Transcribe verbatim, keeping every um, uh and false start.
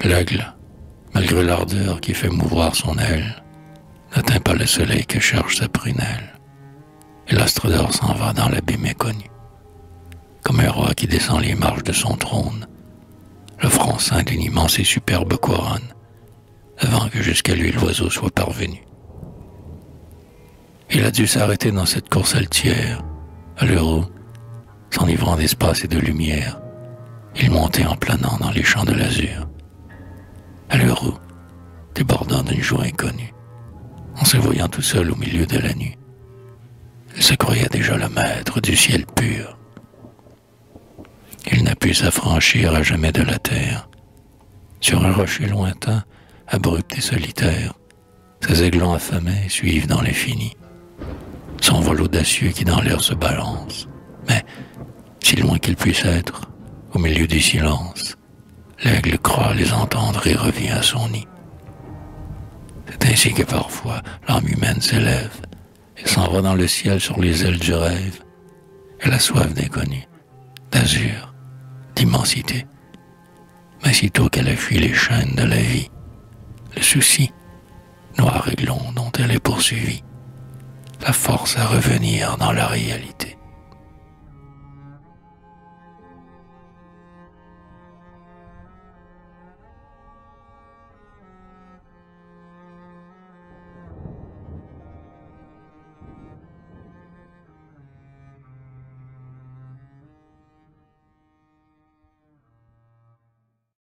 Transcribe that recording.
L'aigle, malgré l'ardeur qui fait mouvoir son aile, n'atteint pas le soleil que cherche sa prunelle. Et l'astre d'or s'en va dans l'abîme méconnu. Comme un roi qui descend les marches de son trône, le front ceint d'une immense et superbe couronne, avant que jusqu'à lui l'oiseau soit parvenu. Il a dû s'arrêter dans cette course altière, à l'heure où, s'enivrant d'espace et de lumière, il montait en planant dans les champs de l'azur. À l'heure où, débordant d'une joie inconnue, en se voyant tout seul au milieu de la nuit, il se croyait déjà le maître du ciel pur. Il n'a pu s'affranchir à jamais de la terre. Sur un rocher lointain, abrupt et solitaire, ses aiglons affamés suivent dans l'infini son vol audacieux qui dans l'air se balance. Mais, si loin qu'il puisse être, au milieu du silence, l'aigle croit les entendre et revient à son nid. C'est ainsi que parfois l'âme humaine s'élève et s'en va dans le ciel sur les ailes du rêve. Elle a soif d'inconnu, d'azur, d'immensité. Mais sitôt qu'elle a fui les chaînes de la vie, le souci, noir aiglon dont elle est poursuivie, la force à revenir dans la réalité.